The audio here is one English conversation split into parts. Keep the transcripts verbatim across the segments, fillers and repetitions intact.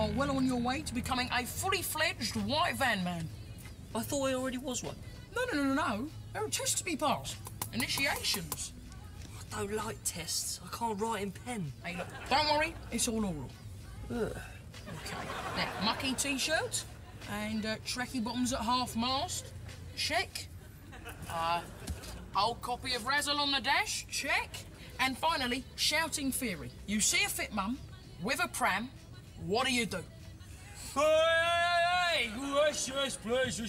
are well on your way to becoming a fully-fledged white van man. I thought I already was one. No, no, no, no, no. There are tests to be passed. Initiations. I don't like tests. I can't write in pen. Hey, look, don't worry. It's all oral. Ugh. OK. Now, mucky T-shirts and uh, tracky bottoms at half-mast. Check. Uh, old copy of Razzle on the dash. Check. And finally, shouting theory. You see a fit mum with a pram, what do you do? Hey, gracious pleasure,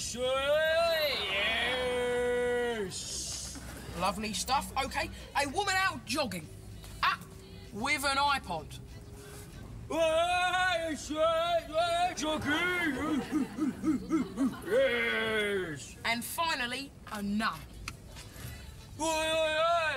yes. Lovely stuff. OK, a woman out jogging. Ah, with an iPod. Hey, jogging. Yes. And finally, a nun. Are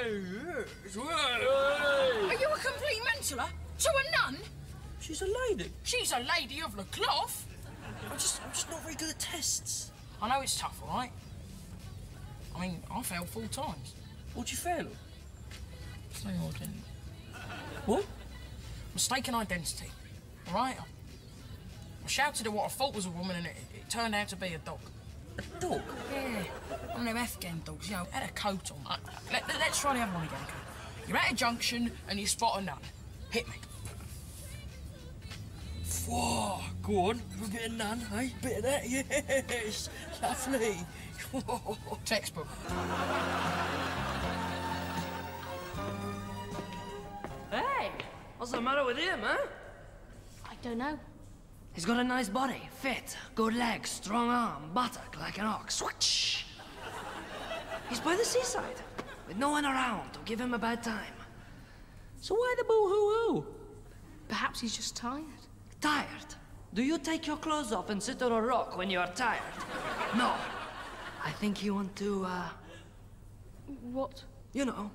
you a complete mentaler? To a nun? She's a lady. She's a lady of the cloth. I'm just, I'm just not very good at tests. I know it's tough, all right? I mean, I failed four times. What'd you fail? Mistaken identity. What? Mistaken identity, all right? I shouted at what I thought was a woman and it, it turned out to be a dog. A dog? Yeah, one of them Afghan dogs, you know, had a coat on. Uh, let, let, let's try the other one again, okay? You're at a junction and you spot a nun. Hit me. Whoa, go on, have a bit of nun, eh? Bit of that, yes. Lovely. Textbook. Hey, what's the matter with him, huh? I don't know. He's got a nice body, fit, good legs, strong arm, buttock like an ox. Switch! He's by the seaside, with no one around to give him a bad time. So why the boo-hoo-hoo? Perhaps he's just tired. Tired? Do you take your clothes off and sit on a rock when you are tired? No. I think you want to, uh... What? You know.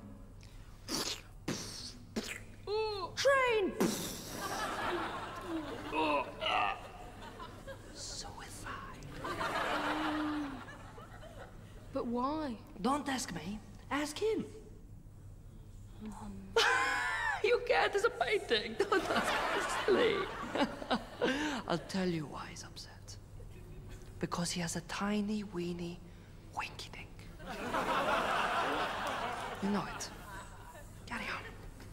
Ooh. Train! Oh, uh. Suicide. But why? Don't ask me. Ask him. Um. You can't, it's a painting. Don't ask me, silly. I'll tell you why he's upset. Because he has a tiny, weeny, winky dink. You know it. Carry on.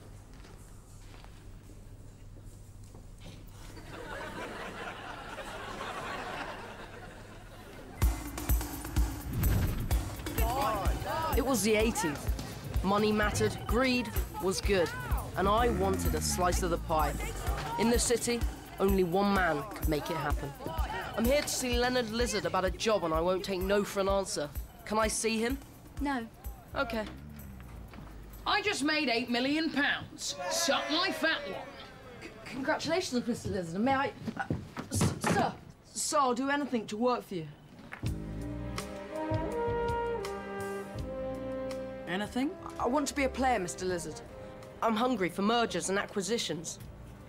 It was the eighties. Money mattered, greed was good, and I wanted a slice of the pie. In the city, only one man could make it happen. I'm here to see Leonard Lizard about a job and I won't take no for an answer. Can I see him? No. Okay. I just made eight million pounds. Suck my fat one. C congratulations, Mister Lizard. May I... Uh, sir, sir, I'll do anything to work for you. Anything? I want to be a player, Mister Lizard. I'm hungry for mergers and acquisitions.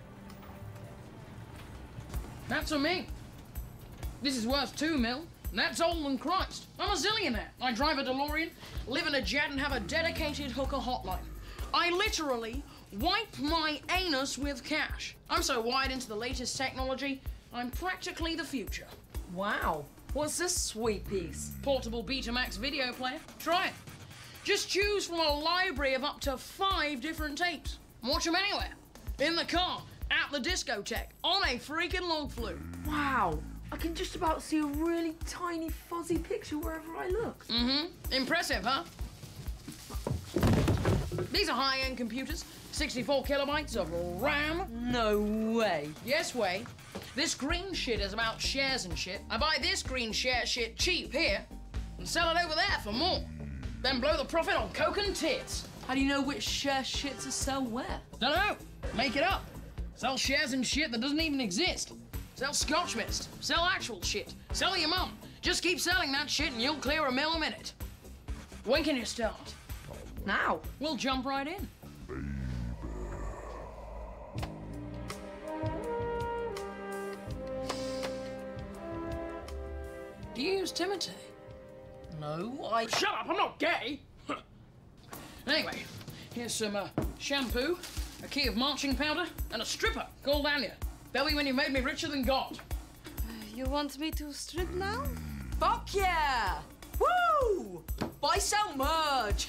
That's a me. This is worth two mil. That's older than Christ. I'm a zillionaire. I drive a DeLorean, live in a jet, and have a dedicated hooker hotline. I literally wipe my anus with cash. I'm so wired into the latest technology, I'm practically the future. Wow. What's this sweet piece? Portable Betamax video player. Try it. Just choose from a library of up to five different tapes. Watch them anywhere. In the car, at the discotheque, on a freaking log flume. Wow. I can just about see a really tiny, fuzzy picture wherever I look. Mm-hmm. Impressive, huh? These are high-end computers. sixty-four kilobytes of RAM. No way. Yes way. This green shit is about shares and shit. I buy this green share shit cheap here and sell it over there for more. Then blow the profit on coke and tits. How do you know which share shit to sell where? Dunno. Make it up. Sell shares and shit that doesn't even exist. Sell Scotch mist. Sell actual shit. Sell your mum. Just keep selling that shit and you'll clear a mil a minute. When can you start? Now. We'll jump right in. Do you use Timothy? No, I... Shut up, I'm not gay! Anyway, here's some uh, shampoo, a key of marching powder, and a stripper called Anya. Tell me when you made me richer than God. You want me to strip now? Fuck yeah! Woo! Buy, sell, merge!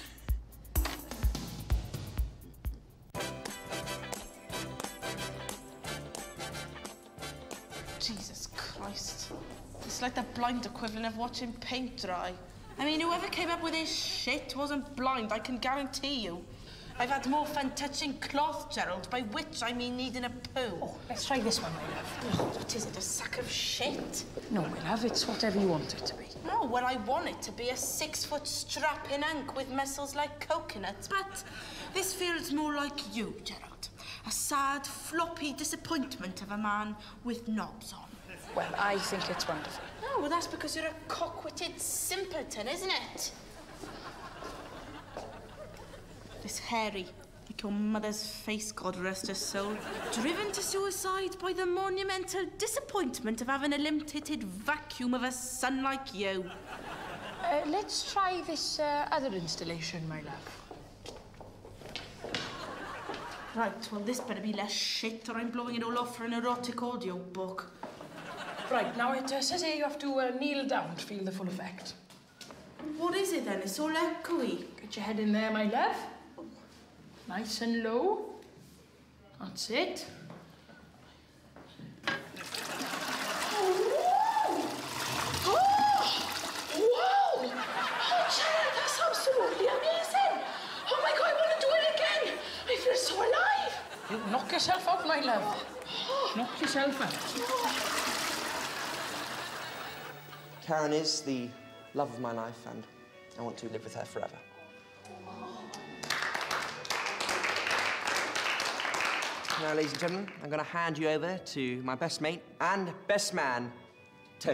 Jesus Christ. It's like the blind equivalent of watching paint dry. I mean, whoever came up with this shit wasn't blind, I can guarantee you. I've had more fun touching cloth, Gerald, by which I mean needing a poo. Oh, let's try this one, my love. Oh, what is it, a sack of shit? No, my love, it's whatever you want it to be. No, well, I want it to be a six-foot strapping unk with muscles like coconuts, but this feels more like you, Gerald. A sad, floppy disappointment of a man with knobs on. Well, I think it's wonderful. Oh, well, that's because you're a cock-witted simpleton, isn't it? This Harry, like your mother's face, God rest her soul, driven to suicide by the monumental disappointment of having a limp-titted vacuum of a son like you. Uh, let's try this uh, other installation, my love. Right, well, this better be less shit or I'm blowing it all off for an erotic audio book. Right, now it uh, says here you have to uh, kneel down to feel the full effect. What is it then? It's all echoey. Get your head in there, my love. Nice and low. That's it. Oh! Wow! Oh, Jared, that's absolutely amazing! Oh my God, I want to do it again! I feel so alive! You knock yourself out, my love. Knock yourself out. Karen is the love of my life, and I want to live with her forever. Now, ladies and gentlemen, I'm going to hand you over to my best mate and best man, Tony.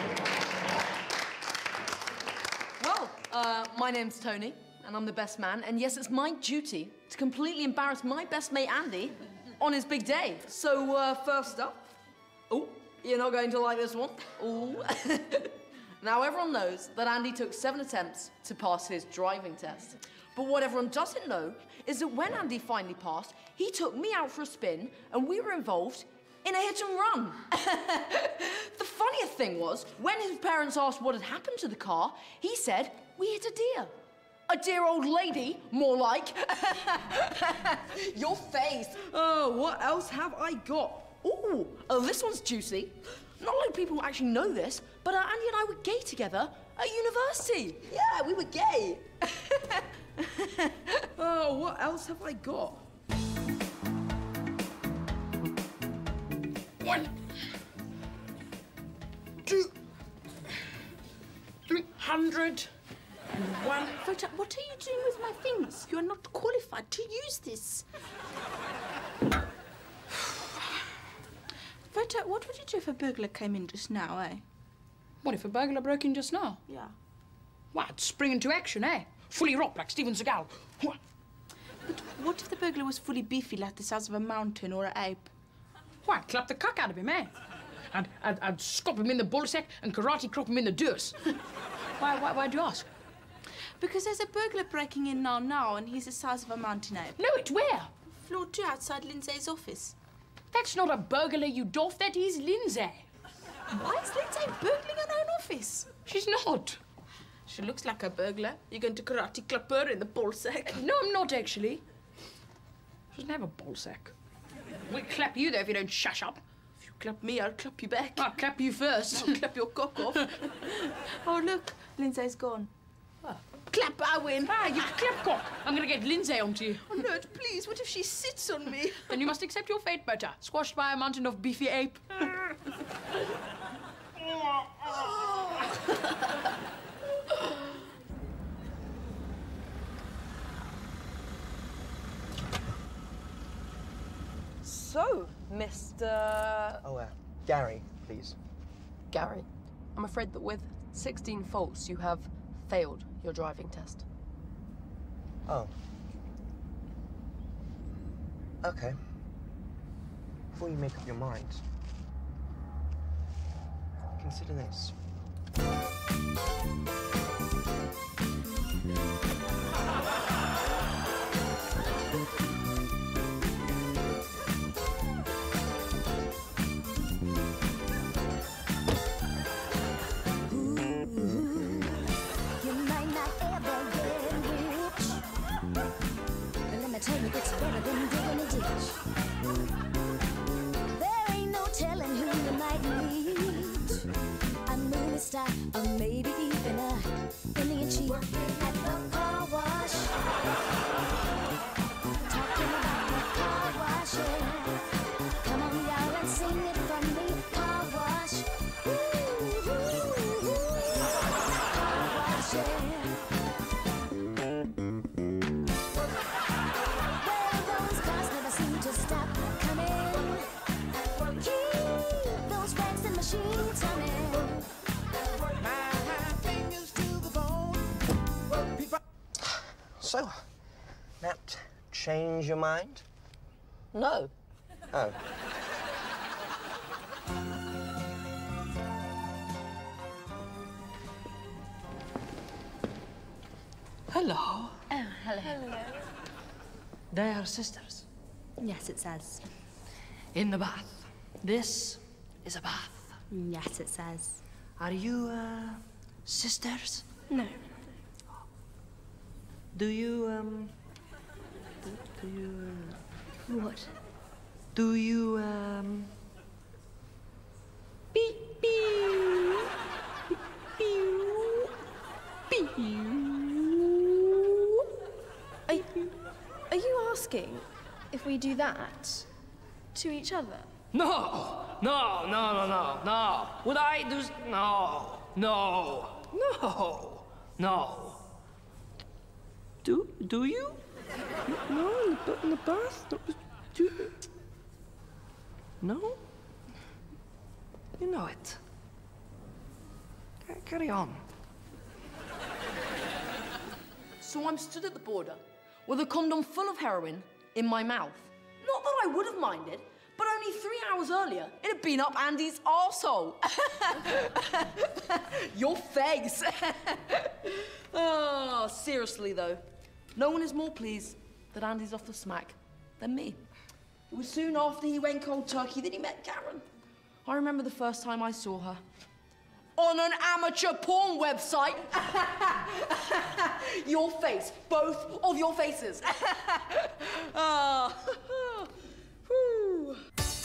Well, uh, my name's Tony, and I'm the best man, and yes, it's my duty to completely embarrass my best mate, Andy, on his big day. So, uh, first up... Oh, you're not going to like this one. Ooh. Now, everyone knows that Andy took seven attempts to pass his driving test. But what everyone doesn't know is that when Andy finally passed, he took me out for a spin, and we were involved in a hit and run. The funniest thing was, when his parents asked what had happened to the car, he said, we hit a deer. A dear old lady, more like. Your face. Oh, what else have I got? Ooh, oh, this one's juicy. Not a lot of people actually know this, but uh, Andy and I were gay together at university. Yeah, we were gay. Oh, what else have I got? One, two, three hundred and one. Rhoda, what are you doing with my things? You are not qualified to use this. Rhoda, what would you do if a burglar came in just now, eh? What if a burglar broke in just now? Yeah. What? I'd spring into action, eh? Fully rocked like Steven Seagal. What? But what if the burglar was fully beefy like the size of a mountain or an ape? What? I'd clap the cock out of him, eh? I'd, I'd, I'd scop him in the ballsack and karate crop him in the deuce. why, why, why'd you ask? Because there's a burglar breaking in now now and he's the size of a mountain ape. No, it's where? Floor two outside Lindsay's office. That's not a burglar, you doff. That is Lindsay. Why is Lindsay burgling her own office? She's not. She looks like a burglar. You're going to karate clap her in the ballsack. No, I'm not, actually. She doesn't have a ballsack. We'll clap you, though, if you don't shush up. If you clap me, I'll clap you back. I'll clap you first. I'll clap your cock off. Oh, look. Lindsay's gone. What? Clap, I win. Ah, you clap cock. I'm going to get Lindsay onto you. Oh, no, please. What if she sits on me? Then you must accept your fate, Butter. Squashed by a mountain of beefy ape. So, Mister Oh, uh, Gary, please. Gary, I'm afraid that with sixteen faults, you have failed your driving test. Oh. Okay. Before you make up your mind, consider this. or maybe even a billion cheap at the car wash. Talking about the car wash, yeah. Come on, y'all, and sing it from the car wash. Ooh, ooh, ooh. Car wash, yeah. Well, those cars never seem to stop coming. Keep those rags and machines humming. So, Nat, change your mind? No. Oh. Hello. Oh, hello. Hello. They are sisters. Yes, it says. In the bath. This is a bath. Yes, it says. Are you, uh, sisters? No. Do you, um... Do, do you, uh... What? Do you, um... Beep, beep. Beep, beep. Are, are you asking if we do that to each other? No! No, no, no, no, no. Would I do... s- No. No. No. No. Do, do you? No, in the, ba- in the bath? No, do you... No? You know it. C- carry on. So I'm stood at the border with a condom full of heroin in my mouth. Not that I would have minded, but only three hours earlier, it had been up Andy's arsehole. Your face. Oh, seriously, though. No one is more pleased that Andy's off the smack than me. It was soon after he went cold turkey that he met Karen. I remember the first time I saw her. On an amateur porn website. Your face, both of your faces. Ah. Whew.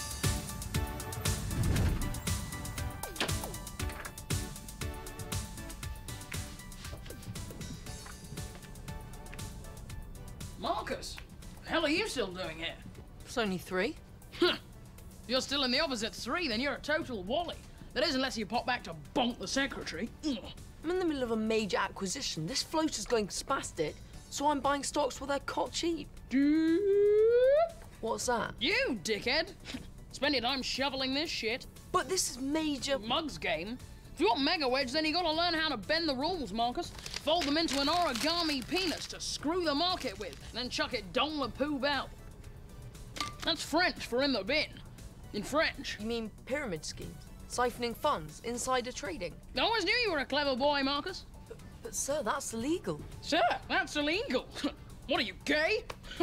Marcus, the hell are you still doing here? It's only three. Huh. You're still in the opposite three, then you're a total wally. That is, unless you pop back to bonk the secretary. Ugh. I'm in the middle of a major acquisition. This floater's going spastic, so I'm buying stocks where they're caught cheap. What's that? You dickhead! Spend your time shoveling this shit. But this is major... Mug's game. If you want mega wedge, then you gotta learn how to bend the rules, Marcus. Fold them into an origami penis to screw the market with, then chuck it dans le poubelle. That's French for in the bin. In French. You mean pyramid schemes? Siphoning funds? Insider trading? I always knew you were a clever boy, Marcus. But, but sir, that's illegal. Sir, that's illegal. What are you, gay?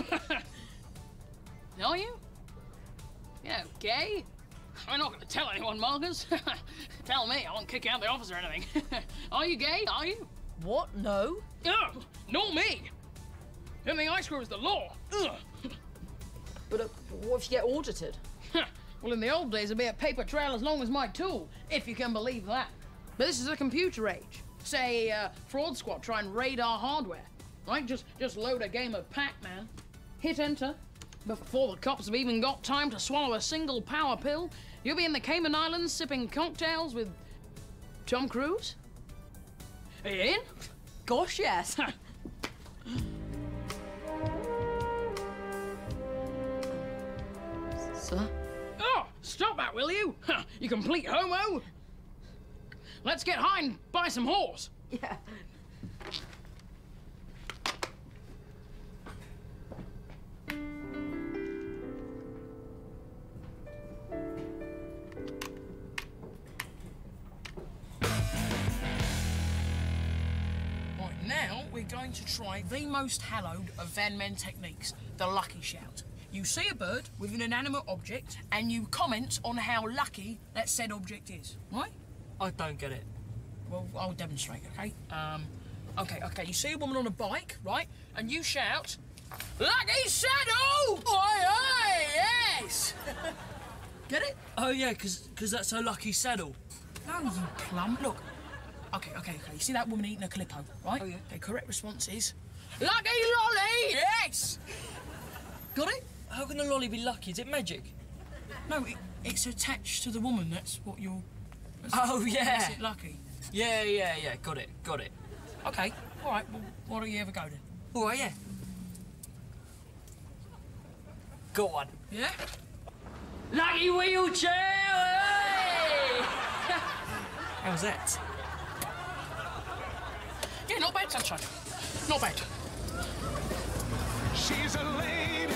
Are you? Yeah, gay? I'm not gonna tell anyone, Marcus. Tell me, I won't kick you out of the office or anything. Are you gay? Are you? What? No? No, not me. Everything I screw is the law. Ugh. But uh, what if you get audited? Well, in the old days, it'd be a paper trail as long as my tool, if you can believe that. But this is a computer age. Say, uh, fraud squad try and raid our hardware, right? Just, just load a game of Pac-Man, hit enter. Before the cops have even got time to swallow a single power pill, you'll be in the Cayman Islands sipping cocktails with Tom Cruise. Are you in? Gosh, yes. Sir? Oh, stop that, will you? You complete homo. Let's get high and buy some horse. Yeah. Right, now we're going to try the most hallowed of Van Men techniques, the lucky shout. You see a bird with an inanimate object, and you comment on how lucky that said object is, right? I don't get it. Well, I'll demonstrate, okay? Um, okay, okay, you see a woman on a bike, right? And you shout, "Lucky saddle!" Oi, oi, yes! Get it? Oh, yeah, because because that's a lucky saddle. No, you plum. Look, Okay, okay, you see that woman eating a Calippo, right? Oh, yeah. Okay, correct response is... Lucky lolly! Yes! Got it? How can the lolly be lucky? Is it magic? No, it, it's attached to the woman. That's what you're... That's Oh, what yeah. makes it lucky. Yeah, yeah, yeah. Got it, got it. Okay, all right, well, why don't you ever go then? All right, yeah. Got one. Yeah? Lucky wheelchair! Hey! How's that? Yeah, not bad, sunshine. Not bad. She's a lady.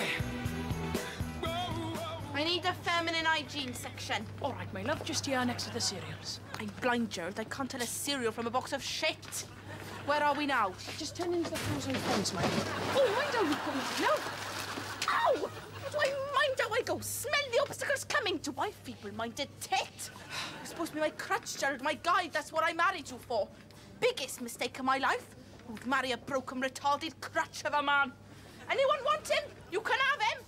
I need a feminine hygiene section. All right, my love, just here next to the cereals. I'm blind, Gerald. I can't tell a cereal from a box of shit. Where are we now? Just turn into the frozen fence, mate. Oh, mind how we go. No. Ow! How do I mind how I go? Smell the obstacles coming. Do I feeble-minded tit? You're supposed to be my crutch, Gerald, my guide. That's what I married you for. Biggest mistake of my life. Would marry a broken, retarded crutch of a man. Anyone want him? You can have him.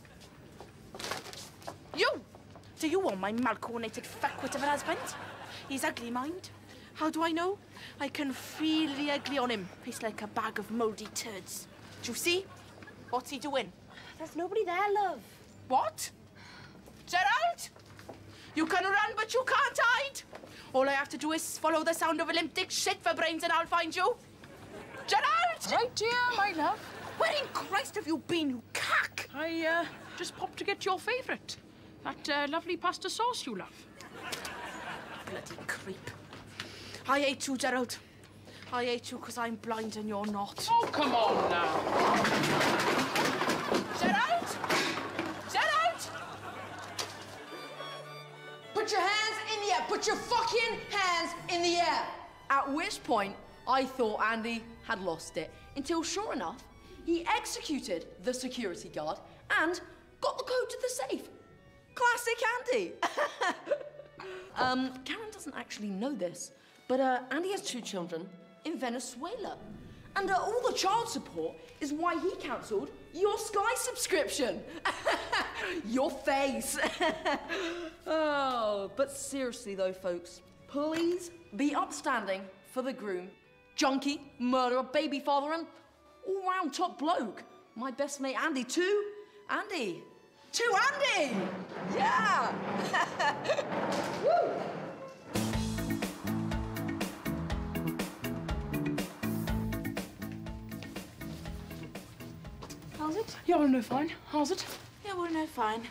You! Do you want my mal-coordinated fuckwit of an husband? He's ugly, mind. How do I know? I can feel the ugly on him. He's like a bag of mouldy turds. Do you see? What's he doing? There's nobody there, love. What? Gerald? You can run, but you can't hide. All I have to do is follow the sound of a limp dick shit for brains and I'll find you. Gerald! Right, dear, my love. Where in Christ have you been, you cack? I, uh, just popped to get your favourite. That, uh, lovely pasta sauce you love. Bloody creep. I hate you, Gerald. I hate you because I'm blind and you're not. Oh, come on now. Gerald! Gerald! Put your hands in the air. Put your fucking hands in the air. At which point, I thought Andy had lost it. Until, sure enough, he executed the security guard and got the code to the safe. Classic Andy. um, Karen doesn't actually know this, but uh, Andy has two children in Venezuela. And uh, all the child support is why he cancelled your Sky subscription. Your face. Oh, but seriously though, folks, please be upstanding for the groom. Junkie, murderer, baby father, and all-round top bloke. My best mate Andy, too. Andy. To Andy! Yeah! Woo! How's it? Yeah, well, no, fine. How's it? Yeah, well, no, fine.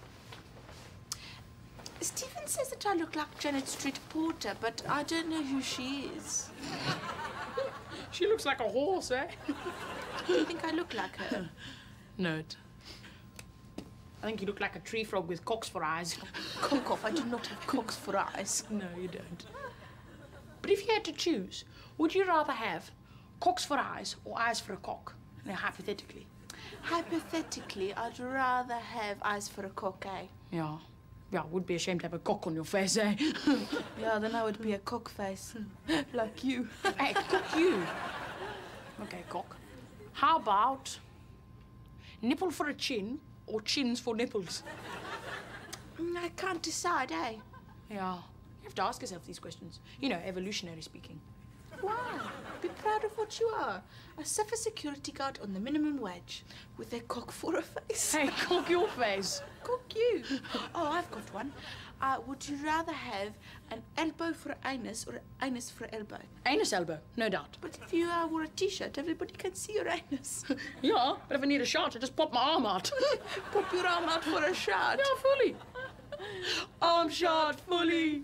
Stephen says that I look like Janet Street Poulter, but I don't know who she is. She looks like a horse, eh? Do you think I look like her? Nerd. I think you look like a tree frog with cocks for eyes. Cock off, I do not have cocks for eyes. No, you don't. But if you had to choose, would you rather have cocks for eyes or eyes for a cock? Now, hypothetically. Hypothetically, I'd rather have eyes for a cock, eh? Yeah. Yeah, it would be a shame to have a cock on your face, eh? Yeah, then I would be a cock face. Like you. Hey, cock you. Okay, cock. How about nipple for a chin or chins for nipples? I can't decide, eh? Yeah. You have to ask yourself these questions. You know, evolutionary speaking. Why? Be proud of what you are. A suffer security guard on the minimum wage with a cock for a face. Hey, cock your face. Cock you. Oh, I've got one. Uh, would you rather have an elbow for anus or an anus for elbow? Anus elbow, no doubt. But if you uh, wore a t-shirt, everybody can see your anus. Yeah, but if I need a shot, I just pop my arm out. Pop your arm out for a shot. Yeah, fully. Arm shot, fully.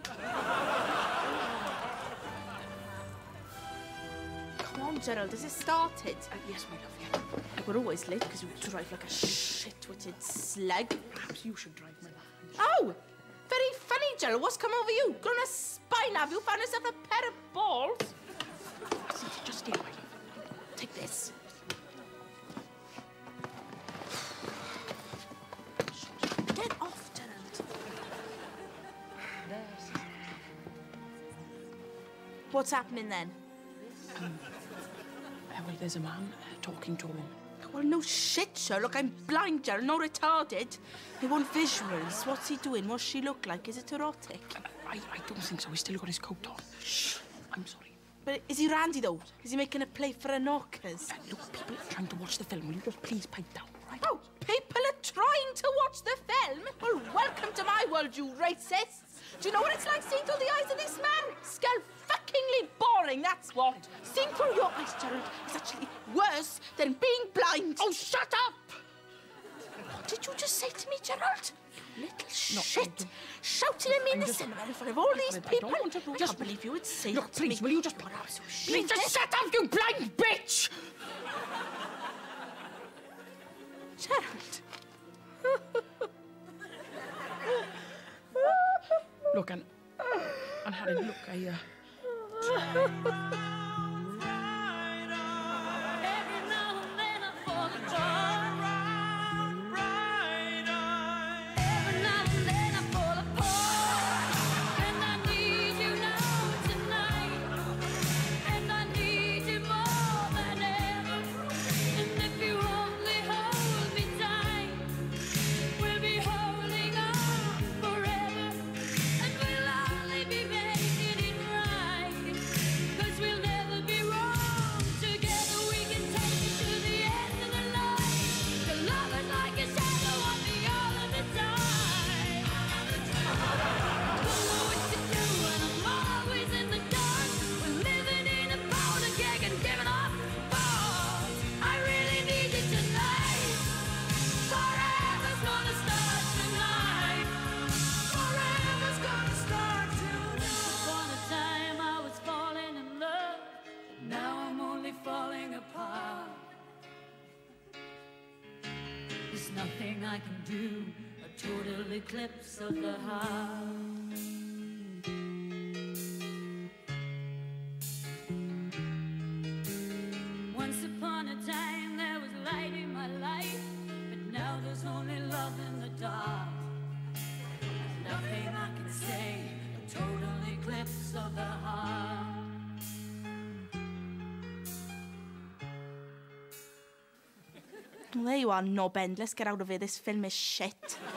Come on, Gerald, has it started? Uh, yes, my love, yeah. We're always late because we drive like a shit-witted slag. Perhaps you should drive, my love. Oh! Very funny, Gerald. What's come over you? Grown a spine, have you? Found yourself a pair of balls? Just stay, my love. Take this. Get off, Gerald. What's happening then? Um, well, there's a man uh, talking to a woman. Well, no shit, Sherlock. I'm blind, Gerald, not retarded. I want visuals. What's he doing? What's she look like? Is it erotic? Uh, I, I don't think so. He's still got his coat on. Shh. I'm sorry. But is he randy, though? Is he making a play for a knockers? Look, people are trying to watch the film. Will you just please pipe down, right? Oh, people are trying to watch the film? Well, welcome to my world, you racists. Do you know what it's like seeing through the eyes of this man? Skull-fuckingly boring, that's what. Seeing through your eyes, Gerald, is actually worse than being blind. Oh, shut up! What did you just say to me, Gerald? Little No, shit. Shouting at me in the just- cinema in front of all these I don't people. want to- I just- can't believe you would say Look, that to please, me. will you just... But I was so Please, ashamed. just shut up, you blind bitch! Gerald. Look, and... And Harry, look, I, uh... Nothing I can do, a total eclipse of the heart. Once upon a time there was light in my life, but now there's only love in the dark. There's nothing I can say, a total eclipse of the heart. Well, there you are, knobend. Let's get out of here. This film is shit.